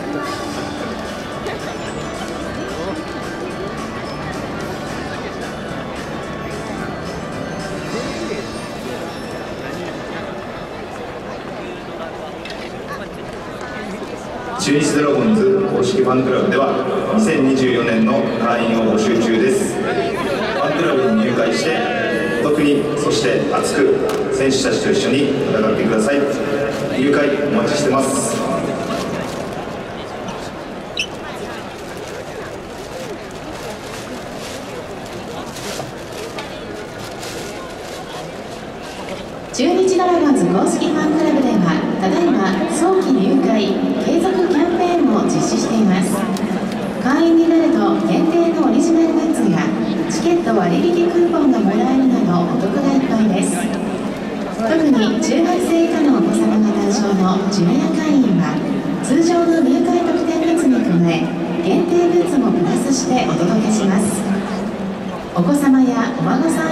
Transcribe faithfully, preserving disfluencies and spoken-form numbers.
中日ドラゴンズ公式ファンクラブではにせんにじゅうよねんの会員を募集中です。ファンクラブに入会してお得に、そして熱く選手たちと一緒に戦ってください。入会お待ちしてます。 中日ドラゴンズ公式ファンクラブではただいま早期入会継続キャンペーンを実施しています。会員になると限定のオリジナルグッズやチケット割引クーポンがもらえるなどお得がいっぱいです。特に中学生以下のお子様が対象のジュニア会員は通常の入会特典グッズに加え限定グッズもプラスしてお届けします。お子様やお孫さん